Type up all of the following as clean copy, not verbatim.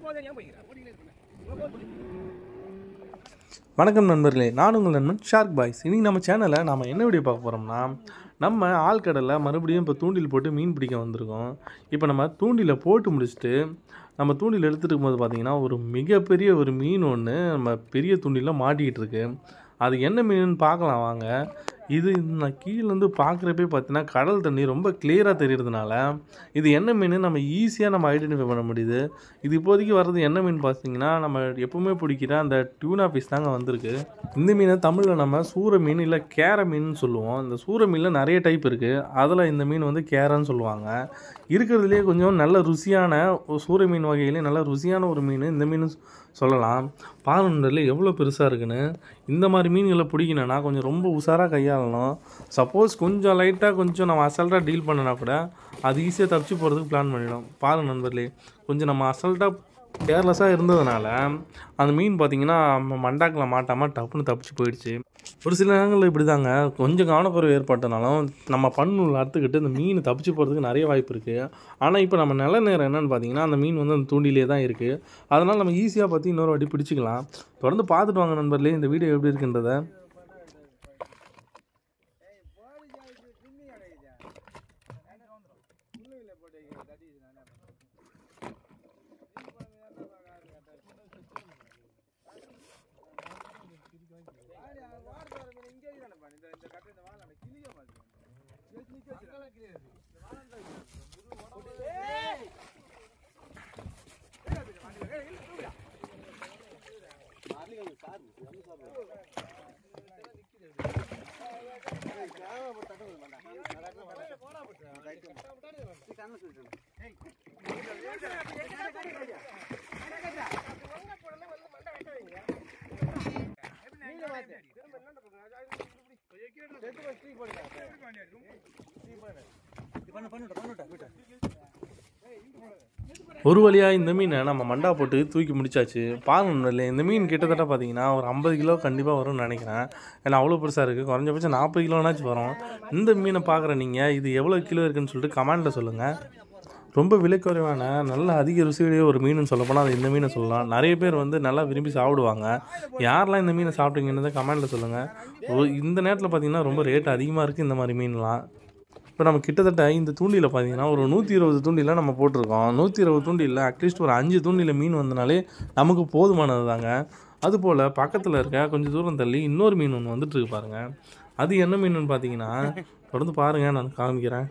வணக்கம் நண்பர்களே, நான் உங்கள் நண்பன் ஷார்க் பாய்ஸ். இன்றைக்கி நம்ம சேனலில் நம்ம என்ன வீடியோ பார்க்க போகிறோம்னா, நம்ம ஆழ்கடலில் மறுபடியும் இப்போ தூண்டில் போட்டு மீன் பிடிக்க வந்திருக்கோம். இப்போ நம்ம தூண்டிலை போட்டு முடிச்சுட்டு நம்ம தூண்டில் எடுத்துகிட்டு இருக்கும்போது பார்த்திங்கன்னா ஒரு மிகப்பெரிய ஒரு மீன் ஒன்று நம்ம பெரிய தூண்டிலில் மாட்டிக்கிட்டு இருக்கு. அது என்ன மீனுன்னு பார்க்கலாம் வாங்க. இது நான் கீழேருந்து பார்க்குறப்பே பார்த்தீங்கன்னா கடல் தண்ணி ரொம்ப கிளியராக தெரியறதுனால இது என்ன மீன் நம்ம ஈஸியாக ஐடென்டிஃபை பண்ண முடியுது. இது இப்போதைக்கு வர்றது என்ன மீன் பார்த்தீங்கன்னா, நம்ம எப்பவுமே பிடிக்கிற அந்த டியூனா ஃபிஷ் தாங்க வந்திருக்கு. இந்த மீனை தமிழில் நம்ம சூர மீன் இல்லை கேரை மீன் சொல்லுவோம். இந்த சூர மீனில் நிறைய டைப் இருக்குது. அதில் இந்த மீன் வந்து கேரன்னு சொல்லுவாங்க. இருக்கிறதுலே கொஞ்சம் நல்ல ருசியான சூர மீன் வகையிலே நல்ல ருசியான ஒரு மீன் இந்த மீன் சொல்லலாம். பாருங்கல்ல எவ்வளோ பெருசாக இருக்குன்னு. இந்த மாதிரி மீன்களை பிடிக்கணுன்னா கொஞ்சம் ரொம்ப உஷாராக கையாளணும். சப்போஸ் கொஞ்சம் லைட்டாக கொஞ்சம் நம்ம அசால்ட்டாக டீல் பண்ணினா கூட அது ஈஸியாக தப்பிச்சு போகிறதுக்கு பிளான் பண்ணிடும். பாருங்கள் நண்பர்களே, கொஞ்சம் நம்ம அசால்ட்டாக கேர்லெஸ்ஸாக இருந்ததுனால அந்த மீன் பார்த்திங்கன்னா மண்டாக்கில் மாட்டாமல் டப்புன்னு தப்பிச்சு போயிடுச்சு. ஒரு சில நேரங்களில் இப்படி தாங்க கொஞ்சம் கவனக்குறைவு ஏற்பட்டனாலும் நம்ம பண்ணூரில் அறுத்துக்கிட்டு இந்த மீன் தப்பிச்சு போகிறதுக்கு நிறைய வாய்ப்பு இருக்குது. ஆனால் இப்போ நம்ம நல்ல நேரம் என்னென்னு பார்த்தீங்கன்னா அந்த மீன் வந்து அந்த தூண்டிலே தான் இருக்குது. அதனால் நம்ம ஈஸியாக பார்த்து இன்னொரு வாட்டி பிடிச்சிக்கலாம். தொடர்ந்து பார்த்துட்டு வாங்க நண்பர்களே இந்த வீடியோ எப்படி இருக்குன்றதை. ஒரு வழியாக இந்த மீனை நம்ம மண்டா போட்டு தூக்கி முடிச்சாச்சு. பாருங்க இல்லை, இந்த மீன் கிட்டத்தட்ட பார்த்தீங்கன்னா ஒரு 50 கிலோ கண்டிப்பாக வரும்னு நினைக்கிறேன். ஏன்னா அவ்வளோ பெருசாக இருக்குது. குறைஞ்சபட்சம் 40 கிலோனாச்சும் வரும். இந்த மீனை பார்க்குற நீங்கள் இது எவ்வளோ கிலோ இருக்குதுன்னு சொல்லிட்டு கமெண்டில் சொல்லுங்கள். ரொம்ப விலைக்குறைவான நல்ல அதிக ருசியுடைய ஒரு மீனுன்னு சொல்லப்போனால் அது இந்த மீனை சொல்லலாம். நிறைய பேர் வந்து நல்லா விரும்பி சாப்பிடுவாங்க. யாரெல்லாம் இந்த மீனை சாப்பிட்டீங்கன்னு கமெண்டில் சொல்லுங்கள். இந்த நேரத்தில் பார்த்திங்கன்னா ரொம்ப ரேட் அதிகமாக இருக்குது இந்த மாதிரி மீன்லாம். இப்போ நம்ம கிட்டத்தட்ட இந்த தூண்டியில் பார்த்தீங்கன்னா ஒரு 120 தூண்டியில் நம்ம போட்டிருக்கோம். 120 தூண்டியில் அட்லீஸ்ட் ஒரு 5 தூண்டியில் மீன் வந்தனாலே நமக்கு போதுமானது தாங்க. அதுபோல் பக்கத்தில் இருக்க கொஞ்சம் தூரம் தள்ளி இன்னொரு மீன் ஒன்று வந்துட்டு இருக்கு பாருங்கள். அது என்ன மீனுன்னு பார்த்தீங்கன்னா தொடர்ந்து பாருங்கள், நான் காமிக்கிறேன்.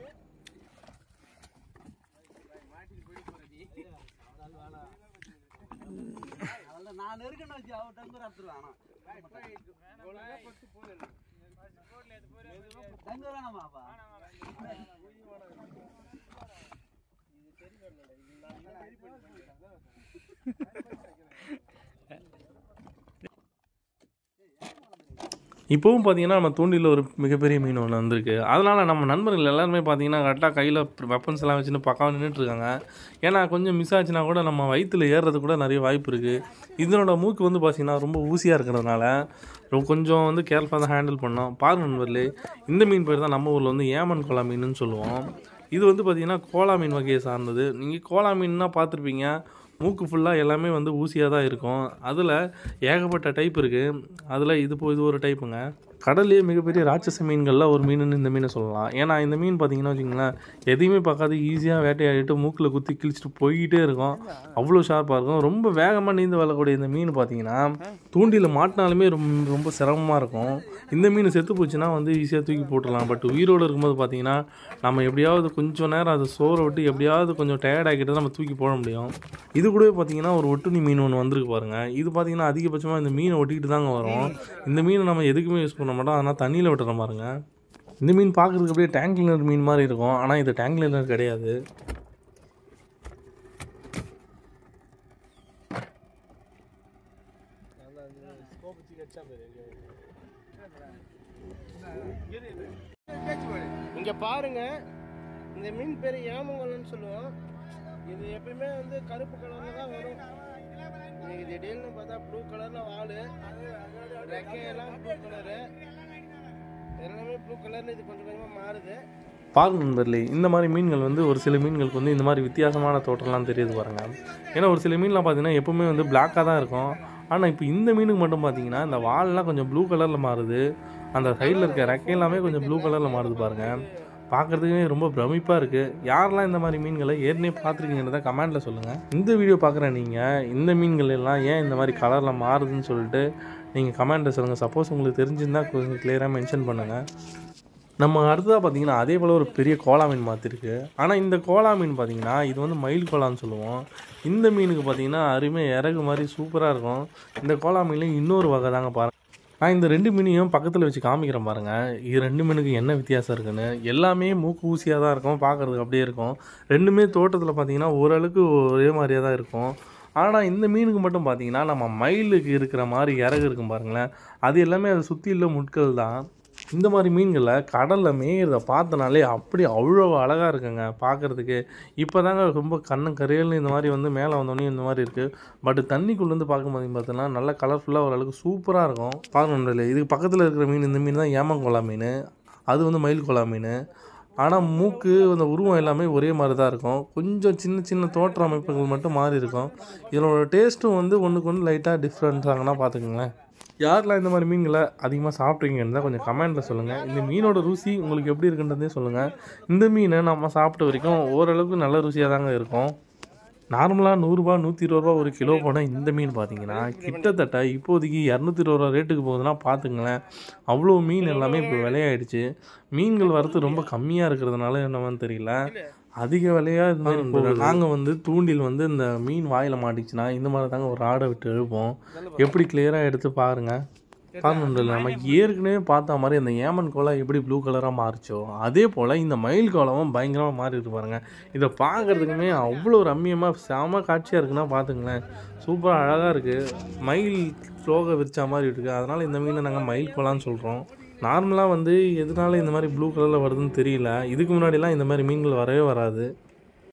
இப்போவும் பார்த்தீங்கன்னா நம்ம தூண்டில் ஒரு மிகப்பெரிய மீன் ஒன்று வந்திருக்கு. அதனால் நம்ம நண்பர்கள் எல்லாருமே பார்த்தீங்கன்னா கரெக்டாக கையில் வெப்பன்ஸ் எல்லாம் வச்சுன்னு பக்காவாக நின்றுட்டுருக்காங்க. ஏன்னா கொஞ்சம் மிஸ் ஆச்சுன்னா கூட நம்ம வயிற்றில் ஏறுறது கூட நிறைய வாய்ப்பு இருக்குது. இதனோட மூக்கு வந்து பார்த்திங்கன்னா ரொம்ப ஊசியாக இருக்கிறதுனால கொஞ்சம் வந்து கேர்ஃபுல்லாக தான் ஹேண்டில் பண்ணோம். பாருங்கள் நண்பர்களே, இந்த மீன் பேர் தான் நம்ம ஊரில் வந்து ஏமன் கோலா மீனுன்னு சொல்லுவோம். இது வந்து பார்த்திங்கன்னா கோலா மீன் வகையை சார்ந்தது. நீங்கள் கோலா மீன்னா பார்த்துருப்பீங்க. மூக்கு ஃபுல்லாக எல்லாமே வந்து ஊசியாக தான் இருக்கும். அதில் ஏகப்பட்ட டைப் இருக்குது. அதில் இது ஒரு டைப்புங்க. கடல்லையே மிகப்பெரிய ராட்சச மீன்களில் ஒரு மீனுன்னு இந்த மீனை சொல்லலாம். ஏன்னா இந்த மீன் பார்த்திங்கன்னா வச்சுங்களேன், எதையுமே பார்க்காது ஈஸியாக வேட்டையாடிட்டு மூக்கில் குத்தி கிழிச்சிட்டு போய்கிட்டே இருக்கும். அவ்வளோ ஷார்ப்பாக இருக்கும். ரொம்ப வேகமாக நீந்து வரக்கூடிய இந்த மீன் பார்த்திங்கன்னா தூண்டியில் மாட்டினாலுமே ரொம்ப சிரமமாக இருக்கும். இந்த மீன் செத்து போச்சுன்னா வந்து ஈஸியாக தூக்கி போட்டுடலாம். பட் உயிரோடு இருக்கும்போது பார்த்திங்கன்னா நம்ம எப்படியாவது கொஞ்சம் நேரம் அதை சோற விட்டு எப்படியாவது கொஞ்சம் டயர்ட் ஆகிட்டு நம்ம தூக்கி போட முடியும். இது கூட பார்த்திங்கன்னா ஒரு ஒட்டுணி மீன் ஒன்று வந்திருக்கு பாருங்கள். இது பார்த்திங்கன்னா அதிகபட்சமாக இந்த மீனை ஒட்டிக்கிட்டு தாங்க வரும். இந்த மீனை நம்ம எதுக்குமே யூஸ் பண்ண மாட்டோம். அதனால் தண்ணியில் விட்டுற பாருங்க. இந்த மீன் பார்க்குறதுக்கு அப்படியே டேங்க் கிளீனர் மீன் மாதிரி இருக்கும். ஆனால் இது டேங்க் கிளீனர் கிடையாது. இங்கே பாருங்க, இந்த மீன் பேர் ஏமங்கலன்னு சொல்லுவோம். இது எப்பயுமே வந்து கருப்பு கலரில் தான் வரும். இன்னைக்கு திடீர்னு பார்த்தா ப்ளூ கலரில் வால், ரெக்கையெல்லாம் ப்ளூ கலரு, எல்லாமே ப்ளூ கலர்னு இது கொஞ்சம் கொஞ்சமாக மாறுது. பாருங்க நண்பர்களே, இந்த மாதிரி மீன்கள் வந்து ஒரு சில மீன்களுக்கு வந்து இந்த மாதிரி வித்தியாசமான தோற்றம்லாம் தெரியுது பாருங்கள். ஏன்னா ஒரு சில மீன்லாம் பார்த்தீங்கன்னா எப்போவுமே வந்து பிளாக்காக தான் இருக்கும். ஆனால் இப்போ இந்த மீனுக்கு மட்டும் பார்த்தீங்கன்னா இந்த வால்லாம் கொஞ்சம் ப்ளூ கலரில் மாறுது. அந்த சைடில் இருக்க ரெக்கையெல்லாமே கொஞ்சம் ப்ளூ கலரில் மாறுது பாருங்கள். பார்க்குறதுக்கே ரொம்ப பிரமிப்பாக இருக்குது. யாரெல்லாம் இந்த மாதிரி மீன்களை ஏற்கனவே பார்த்துருக்கீங்கன்றத கமெண்ட்டில் சொல்லுங்கள். இந்த வீடியோ பார்க்குற நீங்கள் இந்த மீன்கள் எல்லாம் ஏன் இந்த மாதிரி கலரில் மாறுதுன்னு சொல்லிட்டு நீங்கள் கமெண்ட்டில் சொல்லுங்கள். சப்போஸ் உங்களுக்கு தெரிஞ்சிருந்தால் கொஞ்சம் கிளியராக மென்ஷன் பண்ணுங்கள். நம்ம அடுத்ததாக பார்த்தீங்கன்னா அதே போல் ஒரு பெரிய கோலா மீன் மாற்றிருக்கு. ஆனால் இந்த கோலா மீன் பார்த்தீங்கன்னா இது வந்து மயில் கோலான்னு சொல்லுவோம். இந்த மீனுக்கு பார்த்தீங்கன்னா அருமையாக இறகு மாதிரி சூப்பராக இருக்கும். இந்த கோலா மீன்லேயும் இன்னொரு வகை தாங்க பாருங்கள். நான் இந்த 2 மீனையும் பக்கத்தில் வச்சு காமிக்கிறேன் பாருங்கள். இது 2 மீனுக்கு என்ன வித்தியாசம் இருக்குன்னு. எல்லாமே மூக்கு ஊசியாக தான் இருக்கும், பார்க்குறதுக்கு அப்படியே இருக்கும். 2மே தோட்டத்தில் பார்த்தீங்கன்னா ஓரளவுக்கு ஒரே மாதிரியாக தான் இருக்கும். ஆனால் இந்த மீனுக்கு மட்டும் பார்த்தீங்கன்னா நம்ம மயிலுக்கு இருக்கிற மாதிரி இறகு இருக்கும் பாருங்களேன். அது எல்லாமே அதை சுற்றி உள்ள முட்கள் தான். இந்த மாதிரி மீன்களை கடலில் மேயிறத பார்த்தனாலே அப்படி அவ்வளோ அழகாக இருக்குங்க பார்க்குறதுக்கு. இப்போ தாங்க ரொம்ப கண்ணன் கரையல்னு இந்த மாதிரி வந்து மேலே வந்தோடனே இந்த மாதிரி இருக்குது. பட் தண்ணிக்குள்ளேருந்து பார்க்கும்போது பார்த்தீங்கன்னா நல்லா கலர்ஃபுல்லாக ஓரளவுக்கு சூப்பராக இருக்கும். பார்க்கணும். இதுக்கு பக்கத்தில் இருக்கிற மீன் இந்த மீன் தான் ஏமங்கோலா மீன். அது வந்து மயில் கோலா மீன். ஆனால் மூக்கு அந்த உருவம் எல்லாமே ஒரே மாதிரி தான் இருக்கும். கொஞ்சம் சின்ன சின்ன தோற்ற அமைப்புகள் மட்டும் மாறி இருக்கும். இதனோட டேஸ்ட்டும் வந்து ஒன்றுக்கு ஒன்று லைட்டாக டிஃப்ரெண்ட்டாங்கன்னா பார்த்துக்கோங்களேன். யாரெல்லாம் இந்த மாதிரி மீன்களை அதிகமாக சாப்பிட்றீங்கன்னு தான் கொஞ்சம் கமெண்ட்டில் சொல்லுங்கள். இந்த மீனோட ருசி உங்களுக்கு எப்படி இருக்குன்றதே சொல்லுங்கள். இந்த மீனை நம்ம சாப்பிட்ட வரைக்கும் ஓரளவுக்கு நல்ல ருசியாக தாங்க இருக்கும். நார்மலாக 100 120 ஒரு கிலோ போனால் இந்த மீன் பார்த்தீங்கன்னா கிட்டத்தட்ட இப்போதைக்கு 220 ரேட்டுக்கு போகுதுன்னா பார்த்துங்களேன். அவ்வளோ மீன் எல்லாமே இப்போ விலையாயிடுச்சு. மீன்கள் வரத்து ரொம்ப கம்மியாக இருக்கிறதுனால என்னவான்னு தெரியல, அதிக விலையாக இது மாதிரி போகுது. நாங்கள் வந்து தூண்டில் வந்து இந்த மீன் வாயில் மாட்டிச்சுன்னா இந்த மாதிரி தாங்க ஒரு ராடை விட்டு எழுப்போம். எப்படி கிளியராக எடுத்து பாருங்கள். பாருங்கள், நம்ம ஏற்கனவே பார்த்த மாதிரி அந்த ஏமன் கோலா எப்படி ப்ளூ கலராக மாறிச்சோ அதே போல் இந்த மயில் கோலாவும் பயங்கரமாக மாறிட்டு பாருங்க. இதை பார்க்குறதுக்குமே அவ்வளோ ரம்மியமாக செம காட்சியாக இருக்குன்னா பார்த்துங்களேன். சூப்பராக அழகாக இருக்குது. மயில் ஸ்லோக விரிச்சா மாதிரி இருக்குது. அதனால் இந்த மீனை நாங்கள் மயில் கோலான்னு சொல்கிறோம். நார்மலாக வந்து எதனால இந்த மாதிரி ப்ளூ கலரில் வருதுன்னு தெரியல. இதுக்கு முன்னாடிலாம் இந்த மாதிரி மீன்கள் வரவே வராது.